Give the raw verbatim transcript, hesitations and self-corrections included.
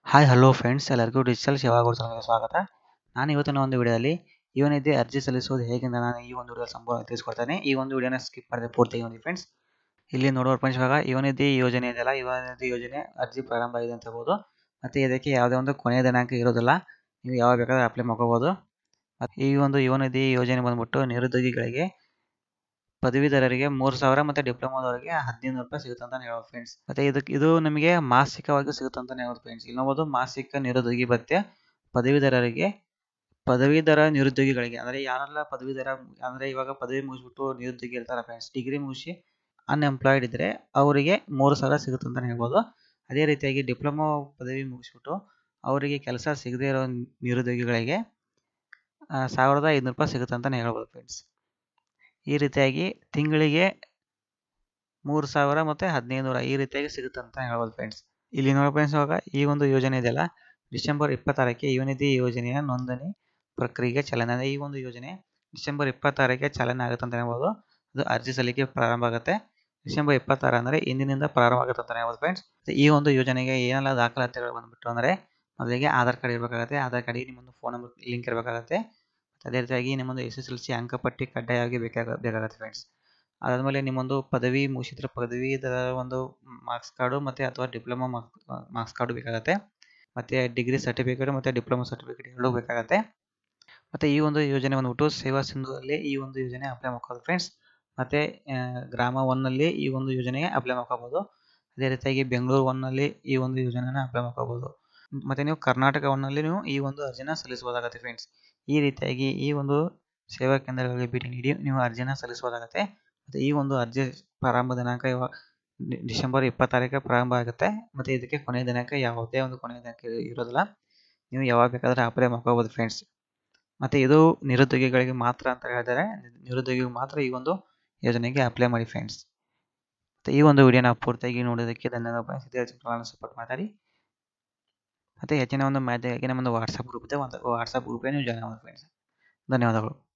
Hi hello friends, ಎಲ್ಲರಿಗೂ digital Seva ಚಾನಲ್ಗೆ ಸ್ವಾಗತ. ನಾನು ಇವತ್ತಿನ ಒಂದು ವಿಡಿಯೋದಲ್ಲಿ ಯುವನಿಧಿ ಅರ್ಜಿ ಸಲ್ಲಿಸುವುದು ಹೇಗೆಂದು ನಾನು ಈ ಒಂದು ವಿಡಿಯೋ ಸಂಪೂರ್ಣ ತಿಳಿಸ್ಕೊಡ್ತೇನೆ. ಈ ಒಂದು ವಿಡಿಯೋನ ಸ್ಕಿಪ್ ಮಾಡದೆ ಪೂರ್ತಿಯಾಗಿ ನೋಡಿ ಫ್ರೆಂಡ್ಸ್. ಇಲ್ಲಿ ನೋಡುವ ಫ್ರೆಂಡ್ಸ್, ಇವಾಗ ಯುವನಿಧಿ ಯೋಜನೆ ಇದೆಯಲ್ಲ, ಯುವನಿಧಿ ಯೋಜನೆ ಅರ್ಜಿ ಪ್ರಾರಂಭ ಆಗಿದೆ ಅಂತ ಹೇಳ್ಬೋದು. ಮತ್ತು ಇದಕ್ಕೆ ಯಾವುದೇ ಒಂದು ಕೊನೆಯ ದಿನಾಂಕ ಇರೋದಿಲ್ಲ, ನೀವು ಯಾವಾಗ ಬೇಕಾದ್ರೆ ಅಪ್ಲೈ ಮಾಡ್ಕೋಬೋದು. ಈ ಒಂದು ಯುವನಿಧಿ ಯೋಜನೆ ಬಂದ್ಬಿಟ್ಟು ನಿರುದ್ಯೋಗಿಗಳಿಗೆ, ಪದವೀಧರರಿಗೆ ಮೂರು ಸಾವಿರ ಮತ್ತು ಡಿಪ್ಲೊಮಾದವರಿಗೆ ಹದಿನೈದು ರೂಪಾಯಿ ಸಿಗುತ್ತೆ ಅಂತ ಹೇಳ್ಬೋದು ಫ್ರೆಂಡ್ಸ್. ಮತ್ತು ಇದಕ್ಕೆ ಇದು ನಮಗೆ ಮಾಸಿಕವಾಗಿ ಸಿಗುತ್ತೆ ಅಂತ ಹೇಳ್ಬೋದು ಫ್ರೆಂಡ್ಸ್. ಇಲ್ಲಿ ನೋಡ್ಬೋದು, ಮಾಸಿಕ ನಿರುದ್ಯೋಗಿ ಭತ್ಯೆ ಪದವೀಧರರಿಗೆ, ಪದವೀಧರ ನಿರುದ್ಯೋಗಿಗಳಿಗೆ ಅಂದರೆ ಯಾರೆಲ್ಲ ಪದವೀಧರ ಅಂದರೆ ಇವಾಗ ಪದವಿ ಮುಗಿಸ್ಬಿಟ್ಟು ನಿರುದ್ಯೋಗಿ ಇರ್ತಾರೆ ಫ್ರೆಂಡ್ಸ್, ಡಿಗ್ರಿ ಮುಗಿಸಿ ಅನ್ಎಂಪ್ಲಾಯ್ಡ್ ಇದ್ದರೆ ಅವರಿಗೆ ಮೂರು ಸಾವಿರ ಸಿಗುತ್ತೆ ಅಂತ ಹೇಳ್ಬೋದು. ಅದೇ ರೀತಿಯಾಗಿ ಡಿಪ್ಲೊಮಾ ಪದವಿ ಮುಗಿಸ್ಬಿಟ್ಟು ಅವರಿಗೆ ಕೆಲಸ ಸಿಗದೇ ಇರೋ ನಿರುದ್ಯೋಗಿಗಳಿಗೆ ಸಾವಿರದ ಐದುನೂರು ರೂಪಾಯಿ ಸಿಗುತ್ತೆ ಅಂತಲೇ ಹೇಳ್ಬೋದು ಫ್ರೆಂಡ್ಸ್. ಈ ರೀತಿಯಾಗಿ ತಿಂಗಳಿಗೆ ಮೂರು ಸಾವಿರ ಮತ್ತು ಹದಿನೈದು ನೂರ ಈ ರೀತಿಯಾಗಿ ಸಿಗುತ್ತೆ ಅಂತ ಹೇಳ್ಬೋದು ಫ್ರೆಂಡ್ಸ್. ಇಲ್ಲಿ ನೋಡಿ ಫ್ರೆಂಡ್ಸ್, ಇವಾಗ ಈ ಒಂದು ಯೋಜನೆ ಇದೆಯಲ್ಲ, ಡಿಸೆಂಬರ್ ಇಪ್ಪತ್ತಾರಕ್ಕೆ ಯುವನಿಧಿ ಯೋಜನೆಯ ನೋಂದಣಿ ಪ್ರಕ್ರಿಯೆಗೆ ಚಾಲನೆ. ಈ ಒಂದು ಯೋಜನೆ ಡಿಸೆಂಬರ್ ಇಪ್ಪತ್ತಾರಕ್ಕೆ ಚಾಲನೆ ಆಗುತ್ತೆ ಅಂತ ಹೇಳ್ಬೋದು. ಅದು ಅರ್ಜಿ ಸಲ್ಲಿಕೆ ಪ್ರಾರಂಭ ಆಗುತ್ತೆ ಡಿಸೆಂಬರ್ ಇಪ್ಪತ್ತಾರು ಅಂದರೆ ಇಂದಿನಿಂದ ಪ್ರಾರಂಭ ಆಗುತ್ತೆ ಅಂತ ಹೇಳ್ಬೋದು ಫ್ರೆಂಡ್ಸ್. ಈ ಒಂದು ಯೋಜನೆಗೆ ಏನೆಲ್ಲ ದಾಖಲಾತಿಗಳು ಬಂದುಬಿಟ್ಟು ಅಂದರೆ, ಮೊದಲಿಗೆ ಆಧಾರ್ ಕಾರ್ಡ್ ಇರಬೇಕಾಗುತ್ತೆ, ಆಧಾರ್ ಕಾರ್ಡಿಗೆ ನಿಮ್ಮೊಂದು ಫೋನ್ ನಂಬರ್ ಲಿಂಕ್ ಇರಬೇಕಾಗುತ್ತೆ. ಅದೇ ರೀತಿಯಾಗಿ ನಿಮ್ಮೊಂದು ಎಸ್ ಎಸ್ ಎಲ್ ಸಿ ಅಂಕಪಟ್ಟಿ ಕಡ್ಡಾಯವಾಗಿ ಬೇಕಾಗ ಬೇಕಾಗುತ್ತೆ ಫ್ರೆಂಡ್ಸ್. ಅದಾದಮೇಲೆ ನಿಮ್ಮೊಂದು ಪದವಿ ಮುಗಿಸಿದ್ರೆ ಪದವೀಧರ ಒಂದು ಮಾರ್ಕ್ಸ್ ಕಾರ್ಡು ಮತ್ತು ಅಥವಾ ಡಿಪ್ಲೊಮಾ ಮಾರ್ಕ್ಸ್ ಮಾರ್ಕ್ಸ್ ಕಾರ್ಡು ಬೇಕಾಗುತ್ತೆ. ಮತ್ತು ಡಿಗ್ರಿ ಸರ್ಟಿಫಿಕೇಟ್ ಮತ್ತು ಡಿಪ್ಲೊಮಾ ಸರ್ಟಿಫಿಕೇಟ್ ಎರಡೂ ಬೇಕಾಗುತ್ತೆ. ಮತ್ತು ಈ ಒಂದು ಯೋಜನೆ ಬಂದ್ಬಿಟ್ಟು ಸೇವಾ ಸಿಂಧುದಲ್ಲಿ ಈ ಒಂದು ಯೋಜನೆ ಅಪ್ಲೈ ಮಾಡ್ಕೋಬೋದು ಫ್ರೆಂಡ್ಸ್. ಮತ್ತು ಗ್ರಾಮ ಒನ್ನಲ್ಲಿ ಈ ಒಂದು ಯೋಜನೆಗೆ ಅಪ್ಲೈ ಮಾಡ್ಕೋಬೋದು. ಅದೇ ರೀತಿಯಾಗಿ ಬೆಂಗಳೂರು ಒನ್ನಲ್ಲಿ ಈ ಒಂದು ಯೋಜನೆನ ಅಪ್ಲೈ ಮಾಡ್ಕೋಬೋದು. ಮತ್ತು ನೀವು ಕರ್ನಾಟಕ ಒನ್ನಲ್ಲಿ ನೀವು ಈ ಒಂದು ಅರ್ಜಿನ ಸಲ್ಲಿಸಬಹುದಾಗುತ್ತೆ ಫ್ರೆಂಡ್ಸ್. ಈ ರೀತಿಯಾಗಿ ಈ ಒಂದು ಸೇವಾ ಕೇಂದ್ರಗಳಿಗೆ ಭೇಟಿ ನೀಡಿ ನೀವು ಅರ್ಜಿನ ಸಲ್ಲಿಸಬಹುದಾಗುತ್ತೆ. ಮತ್ತು ಈ ಒಂದು ಅರ್ಜಿ ಪ್ರಾರಂಭ ದಿನಾಂಕ ಇವಾಗ ಡಿಸೆಂಬರ್ ಇಪ್ಪತ್ತಾರಕ್ಕೆ ಪ್ರಾರಂಭ ಆಗುತ್ತೆ. ಮತ್ತು ಇದಕ್ಕೆ ಕೊನೆಯ ದಿನಾಂಕ ಯಾವುದೇ ಒಂದು ಕೊನೆಯ ದಿನಾಂಕ ಇರೋದಿಲ್ಲ, ನೀವು ಯಾವಾಗ ಬೇಕಾದರೆ ಅಪ್ಲೈ ಮಾಡ್ಕೋಬೋದು ಫ್ರೆಂಡ್ಸ್. ಮತ್ತು ಇದು ನಿರುದ್ಯೋಗಿಗಳಿಗೆ ಮಾತ್ರ ಅಂತ ಹೇಳಿದರೆ, ನಿರುದ್ಯೋಗಿಗಳಿಗೆ ಮಾತ್ರ ಈ ಒಂದು ಯೋಜನೆಗೆ ಅಪ್ಲೈ ಮಾಡಿ ಫ್ರೆಂಡ್ಸ್. ಮತ್ತು ಈ ಒಂದು ವಿಡಿಯೋನ ಪೂರ್ತಿಯಾಗಿ ನೋಡೋದಕ್ಕೆ ಧನ್ಯವಾದ. ಇದೇ ಚಾನಲ್ನ ಸಪೋರ್ಟ್ ಮಾಡಿ. ಮತ್ತು ಹೆಚ್ಚಿನ ಒಂದು ಮಾಹಿತಿಗಾಗಿ ನಮ್ಮೊಂದು ವಾಟ್ಸಪ್ ಗ್ರೂಪ್ ಇದೆ, ಒಂದು ವಾಟ್ಸಪ್ ಗ್ರೂಪ್ಗೆ ನೀವು ಜಾಯ್ನ್ ಆಗೋದು ಫ್ರೆಂಡ್ಸ್. ಧನ್ಯವಾದಗಳು.